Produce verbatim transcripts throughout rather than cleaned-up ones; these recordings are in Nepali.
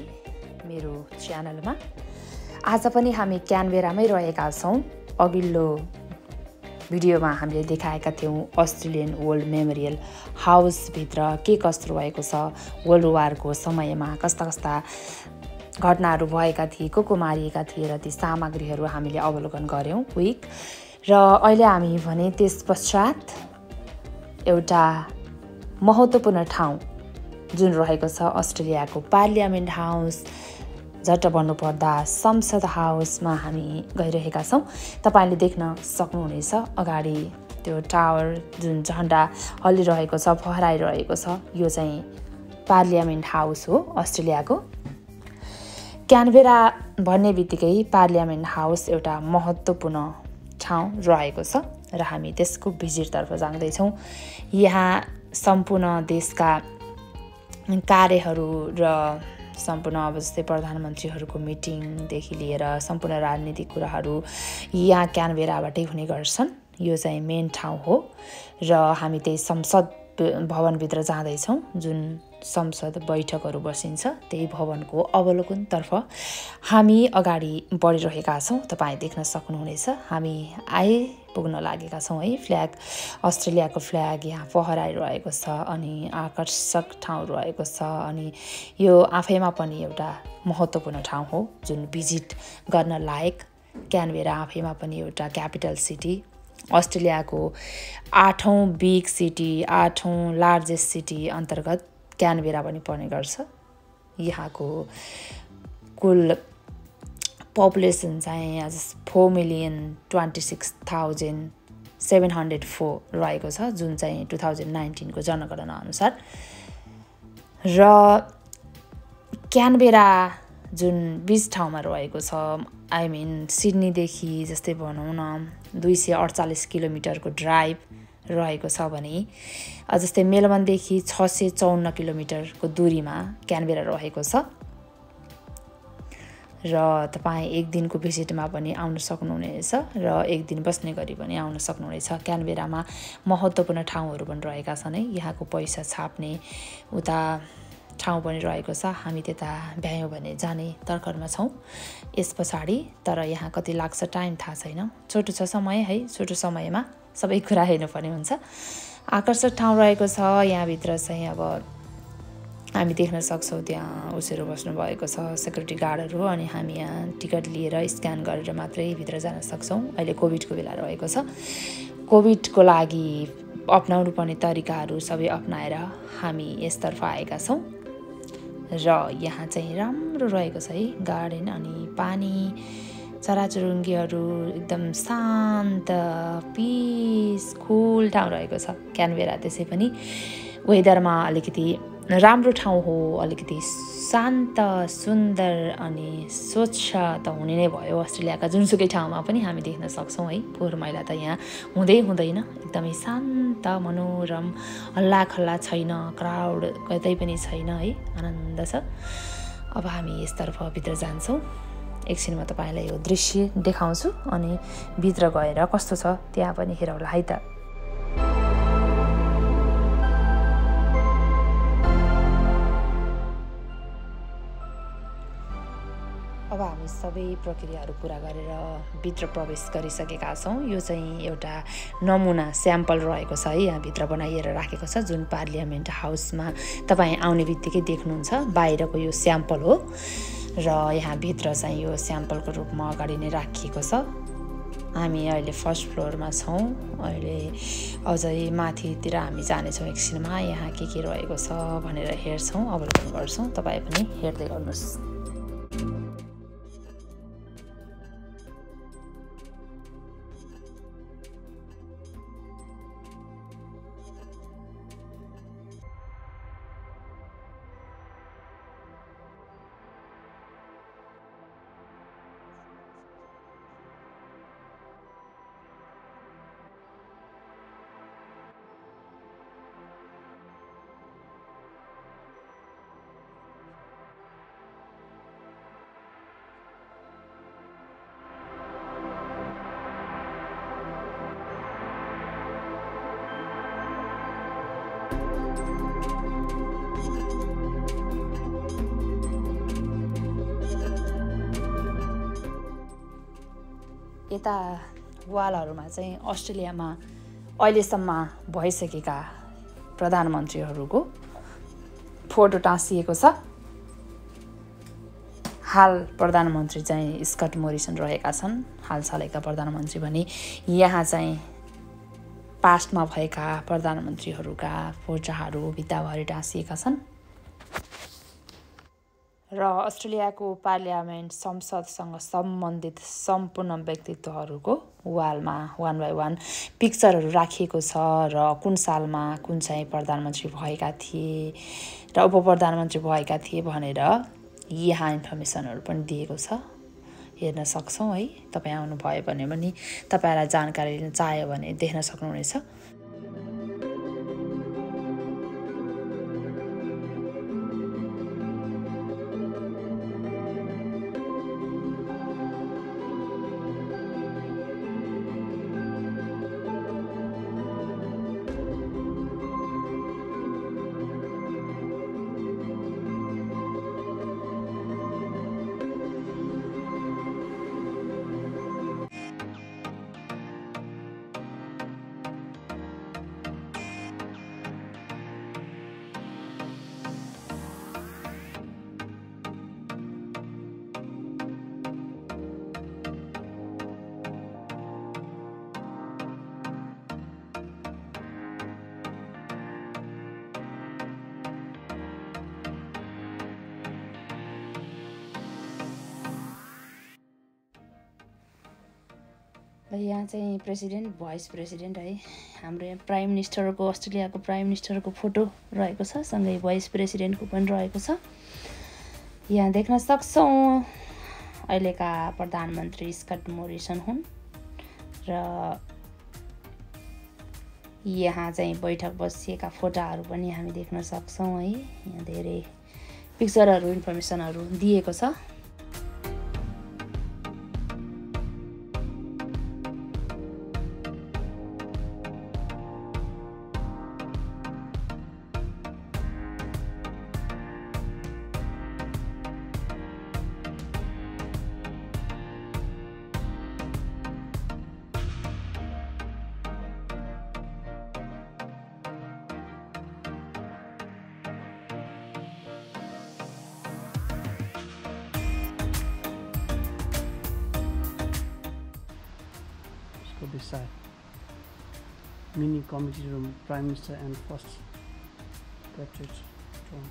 मेरो च्यानलमा। आज पनि हामी क्यानबेरामै रहेका छौँ। अघिल्लो भिडियोमा हामीले देखाएका थियौँ अस्ट्रेलियन वर्ल्ड मेमोरियल हाउसभित्र के कस्तो भएको छ, वर्ल्ड वारको समयमा कस्ता कस्ता घटनाहरू भएका थिए, को को मारिएका थिए र ती सामग्रीहरू हामीले अवलोकन गऱ्यौँ क्विक। र अहिले हामी भने त्यस पश्चात एउटा महत्त्वपूर्ण ठाउँ जुन रहेको छ अस्ट्रेलियाको पार्लियामेन्ट हाउस, झट्ट भन्नुपर्दा संसद हाउसमा हामी गइरहेका छौँ। तपाईँले देख्न सक्नुहुनेछ अगाडि त्यो टावर जुन झन्डा हल्लिरहेको छ, फहराइरहेको छ, यो चाहिँ पार्लियामेन्ट हाउस हो अस्ट्रेलियाको। क्यानबेरा भन्ने बित्तिकै पार्लियामेन्ट हाउस एउटा महत्त्वपूर्ण ठाउँ रहेको छ र हामी त्यसको भिजिटतर्फ जाँदैछौँ। यहाँ सम्पूर्ण देशका कार्यहरू र सम्पूर्ण अब जस्तै प्रधानमन्त्रीहरूको मिटिङदेखि लिएर सम्पूर्ण राजनीतिक कुराहरू यहाँ क्यानबेराबाटै हुने गर्छन्। यो चाहिँ मेन ठाउँ हो र हामी त्यही संसद भवनभित्र जाँदैछौँ। जुन संसद बैठकहरू बसिन्छ त्यही भवनको अवलोकनतर्फ हामी अगाडि बढिरहेका छौँ। तपाईँ देख्न सक्नुहुनेछ हामी आइपुग्न लागेका छौँ है। फ्ल्याग, अस्ट्रेलियाको फ्ल्याग यहाँ फहराइरहेको छ अनि आकर्षक ठाउँ रहेको छ अनि यो आफैमा पनि एउटा महत्त्वपूर्ण ठाउँ हो जुन भिजिट गर्न लायक। क्यानबेरा आफैमा पनि एउटा क्यापिटल सिटी, अस्ट्रेलियाको आठौँ बिग सिटी, आठौँ लार्जेस्ट सिटी अन्तर्गत क्यानबेरा पनि पर्ने गर्छ। यहाँको कुल पपुलेसन चाहिँ आज four million twenty six thousand seven hundred four रहेको छ, जुन चाहिँ टु थाउजन्ड नाइन्टिनको जनगणना अनुसार। र क्यानबेरा जुन बिच ठाउँमा रहेको छ, आई मिन सिडनीदेखि जस्तै भनौँ न दुई सय अडचालिस किलोमिटरको ड्राइभ रहेको छ भने जस्तै मेलबर्नदेखि छ सय चौन्न किलोमिटरको दूरीमा क्यानबेरा रहेको छ। र तपाईँ एक दिनको भिजिटमा पनि आउन सक्नुहुनेछ र एक दिन बस्ने गरी पनि आउन सक्नुहुनेछ। क्यानबेरामा महत्त्वपूर्ण ठाउँहरू पनि रहेका छन् है। यहाँको पैसा छाप्ने उता ठाउँ पनि रहेको छ। हामी त्यता भ्यायौँ भने जाने तर्खरमा छौँ यस पछाडि, तर यहाँ कति लाग्छ टाइम थाहा छैन। छोटो छ समय है, छोटो समयमा सबै कुरा हेर्नुपर्ने हुन्छ। आकर्षक ठाउँ रहेको छ। यहाँभित्र चाहिँ अब हामी देख्न सक्छौँ त्यहाँ उसहरू बस्नुभएको छ सेक्युरिटी गार्डहरू अनि हामी यहाँ टिकट लिएर स्क्यान गरेर मात्रै भित्र जान सक्छौँ। अहिले कोभिडको बेला रहेको छ। कोभिडको लागि अपनाउनु पर्ने तरिकाहरू सबै अपनाएर हामी यसतर्फ आएका छौँ र यहाँ चाहिँ राम्रो रहेको छ है। गार्डन अनि पानी, चराचुरुङ्गीहरू, एकदम शान्त पिस कुल ठाउँ रहेको छ क्यानबेरा। त्यसै पनि वेदरमा अलिकति राम्रो ठाउँ हो, अलिकति शान्त सुन्दर अनि स्वच्छ त हुने नै भयो। अस्ट्रेलियाका जुनसुकै ठाउँमा पनि हामी देख्न सक्छौँ है। फोहोर मैला त यहाँ हुँदै हुँदैन, एकदमै शान्त मनोरम, हल्लाखल्ला छैन, क्राउड कतै पनि छैन है, आनन्द छ। अब हामी यसतर्फ भित्र जान्छौँ। एकछिन म तपाईँलाई यो दृश्य देखाउँछु अनि भित्र गएर कस्तो छ त्यहाँ पनि हेरौँला है त। अब हामी सबै प्रक्रियाहरू पुरा गरेर भित्र प्रवेश गरिसकेका छौँ। यो चाहिँ एउटा नमुना स्याम्पल रहेको छ है, यहाँभित्र बनाइएर राखेको छ जुन पार्लियामेन्ट हाउसमा तपाईँ आउने बित्तिकै देख्नुहुन्छ। बाहिरको यो स्याम्पल हो र यहाँभित्र चाहिँ यो स्याम्पलको रूपमा अगाडि नै राखिएको छ। हामी अहिले फर्स्ट फ्लोरमा छौँ। अहिले अझै माथितिर हामी जानेछौँ एकछिनमा। यहाँ के के रहेको छ भनेर हेर्छौँ, अवलोकन गर्छौँ। तपाईँ पनि हेर्दै गर्नुहोस्। यता वालहरूमा चाहिँ अस्ट्रेलियामा अहिलेसम्म भइसकेका प्रधानमन्त्रीहरूको फोटो टाँसिएको छ। हाल प्रधानमन्त्री चाहिँ स्कट मोरिसन रहेका छन्, हालसालैका प्रधानमन्त्री भने यहाँ चाहिँ पास्टमा भएका प्रधानमन्त्रीहरूका फोटोहरू भित्ताभरि टाँसिएका छन्। र अस्ट्रेलियाको पार्लियामेन्ट संसदसँग सम्बन्धित सम्पूर्ण व्यक्तित्वहरूको वालमा वान बाई वान पिक्चरहरू राखिएको छ र कुन सालमा कुन चाहिँ प्रधानमन्त्री भएका थिए र उप प्रधानमन्त्री भएका थिए भनेर यहाँ इन्फर्मेसनहरू पनि दिएको छ। हेर्न सक्छौँ है, तपाईँ आउनुभयो भने पनि तपाईँलाई जानकारी लिन चाह्यो भने देख्न सक्नुहुनेछ। यहाँ चाहिँ प्रेसिडेन्ट, भाइस प्रेसिडेन्ट है, हाम्रो यहाँ प्राइम मिनिस्टरको, अस्ट्रेलियाको प्राइम मिनिस्टरको फोटो रहेको छ, सँगै भाइस प्रेसिडेन्टको पनि रहेको छ। यहाँ देख्न सक्छौँ अहिलेका प्रधानमन्त्री स्कट मोरिसन हुन् र यहाँ चाहिँ बैठक बसिएका फोटोहरू पनि हामी देख्न सक्छौँ है। यहाँ धेरै पिक्चरहरू इन्फर्मेसनहरू दिएको छ। This side, mini committee room, prime minister and first portrait drawn.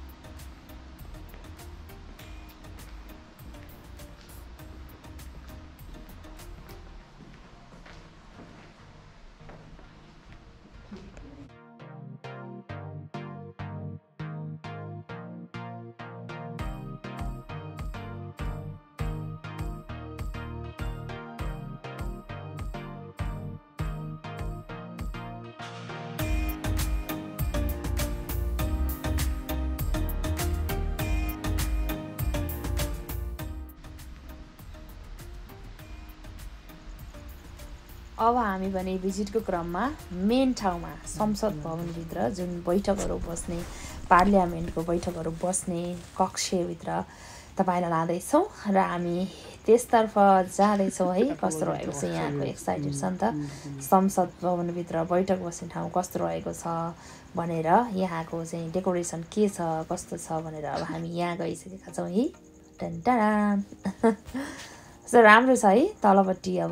अब हामी भने भिजिटको क्रममा मेन ठाउँमा संसद भवनभित्र जुन बैठकहरू बस्ने, पार्लियामेन्टको बैठकहरू बस्ने कक्षभित्र तपाईँलाई लाँदैछौँ र हामी त्यसतर्फ जाँदैछौँ है। कस्तो रहेको छ यहाँको एक्साइटेड छ नि त, संसद भवनभित्र बैठक बस्ने ठाउँ कस्तो रहेको छ भनेर, यहाँको चाहिँ डेकोरेसन के छ कस्तो छ भनेर अब हामी यहाँ गइसकेका छौँ है। टन सो राम्रो छ है। तलपट्टि अब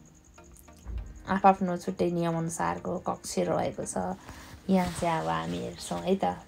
आफ्नो छुट्टै नियमअनुसारको कक्ष रहेको छ। यहाँ चाहिँ अब हामी हेर्छौँ है त,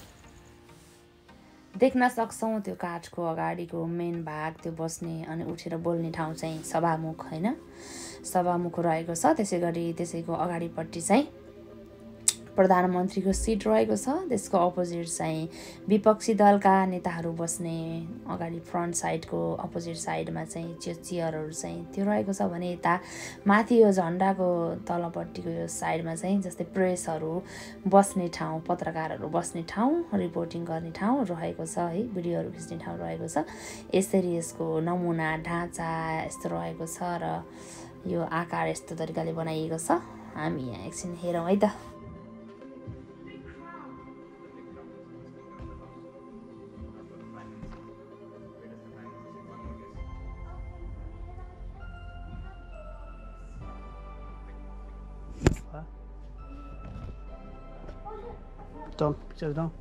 देख्न सक्छौँ त्यो काठको अगाडिको मेन भाग, त्यो बस्ने अनि उठेर बोल्ने ठाउँ चाहिँ सभामुख होइन, सभामुख रहेको छ। त्यसै गरी त्यसैको अगाडिपट्टि चाहिँ प्रधानमन्त्रीको सिट रहेको छ। त्यसको अपोजिट चाहिँ विपक्षी दलका नेताहरू बस्ने, अगाडि फ्रन्ट साइडको अपोजिट साइडमा चाहिँ त्यो चेयरहरू चाहिँ त्यो रहेको छ भने यता माथि यो झन्डाको तलपट्टिको यो साइडमा चाहिँ जस्तै प्रेसहरू बस्ने ठाउँ, पत्रकारहरू बस्ने ठाउँ, रिपोर्टिङ गर्ने ठाउँ रहेको छ है, भिडियोहरू खिच्ने ठाउँ रहेको छ। यसरी यसको नमुना ढाँचा यस्तो रहेको छ र यो आकार यस्तो तरिकाले बनाइएको छ। हामी यहाँ एकछिन हेरौँ है त। down. Picture down.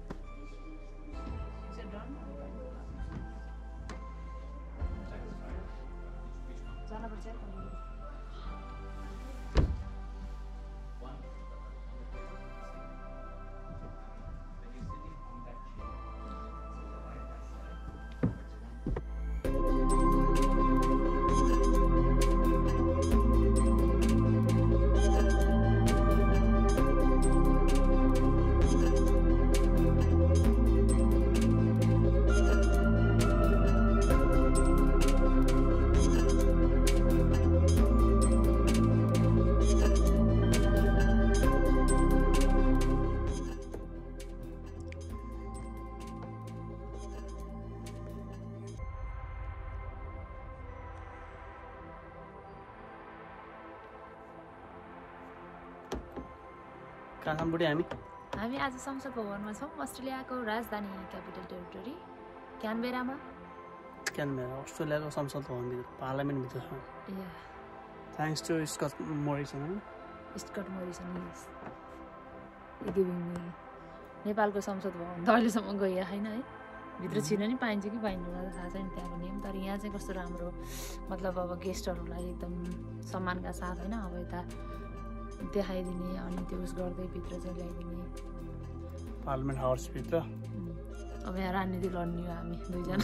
कहाँ बुढी हामी हामी आज संसद भवनमा छौँ अस्ट्रेलियाको राजधानी क्यापिटल टेरिटोरी क्यानबेरामा क्यानबेरा अस्ट्रेलियाको संसद भवनभित्र पार्लियामेन्टभित्र छौँ थ्याङ्क्स टु स्कट मोरिसन होइन स्कट मोरिसन यस गिभिङ मी नेपालको संसद भवन त अहिलेसम्म गइया छैन है भित्र छिर्न नि पाइन्छ कि पाइँदैन थाहा छैन त्यहाँको नियम तर यहाँ चाहिँ कस्तो राम्रो मतलब अब गेस्टहरूलाई एकदम सम्मानका साथ होइन अब यता देखाइदिने अनि त्यो उस गर्दै भित्र चाहिँ ल्याइदिने पार्लियामेन्ट हाउसभित्र अब यहाँ राजनीति लड्ने हो हामी दुईजना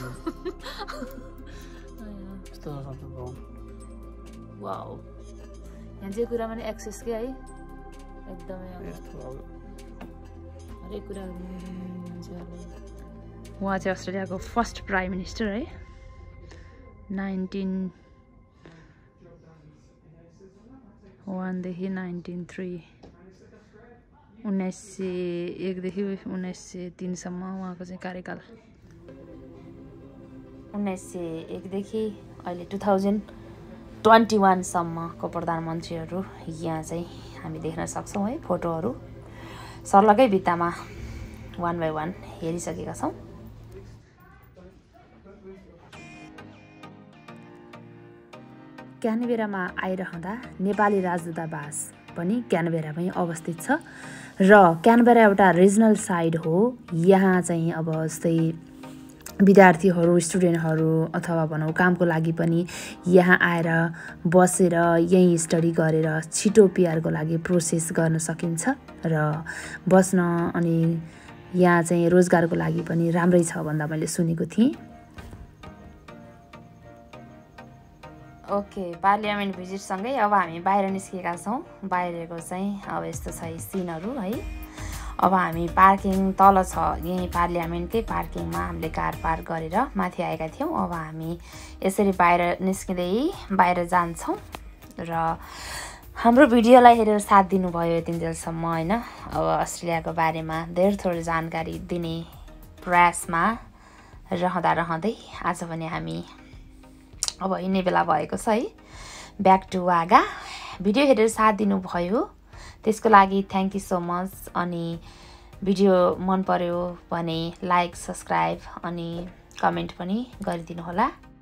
यस्तो संसद भवन वाउ यहाँ जे कुरामा नि एक्सेस के है एकदमै हरेक कुरा उहाँ चाहिँ अस्ट्रेलियाको फर्स्ट प्राइम मिनिस्टर है नाइन्टिन वानदेखि नाइन्टिन थ्री उन्नाइस सय एकदेखि उन्नाइस सय तिनसम्म उहाँको चाहिँ कार्यकाल उन्नाइस सय एकदेखि अहिले टु थाउजन्ड ट्वेन्टी वानसम्मको प्रधानमन्त्रीहरू यहाँ चाहिँ हामी देख्न सक्छौँ है फोटोहरू सर्लगै भित्तामा वान बाई वान हेरिसकेका छौँ क्यानबेरामा आइरहँदा नेपाली राजदूतावास पनि क्यानबेरामै अवस्थित छ र क्यानबेरा एउटा रिजनल साइड हो यहाँ चाहिँ अब जस्तै विद्यार्थीहरू स्टुडेन्टहरू अथवा भनौँ कामको लागि पनि यहाँ आएर बसेर यहीँ स्टडी गरेर छिटो पिआरको लागि प्रोसेस गर्न सकिन्छ र बस्न अनि यहाँ चाहिँ रोजगारको लागि पनि राम्रै छ भन्दा मैले सुनेको थिएँ ओके पार्लियामेन्ट भिजिटसँगै अब हामी बाहिर निस्केका छौँ बाहिरको चाहिँ अब यस्तो छ सिनहरू है अब हामी पार्किङ तल छ यहीँ पार्लियामेन्टकै पार्किङमा हामीले कार पार्क गरेर माथि आएका थियौँ अब हामी यसरी बाहिर निस्किँदै बाहिर जान्छौँ र हाम्रो भिडियोलाई हेरेर साथ दिनुभयो यतिन्जेलसम्म होइन अब अस्ट्रेलियाको बारेमा धेरै थोरै जानकारी दिने प्रयासमा रहँदा रहँदै आज पनि हामी अब हिँड्ने बेला भएको छ है ब्याक टु वागा भिडियो हेरेर साथ दिनुभयो त्यसको लागि थ्याङ्क यू सो मच अनि भिडियो मन पर्यो भने लाइक सब्सक्राइब अनि कमेन्ट पनि गरिदिनु होला।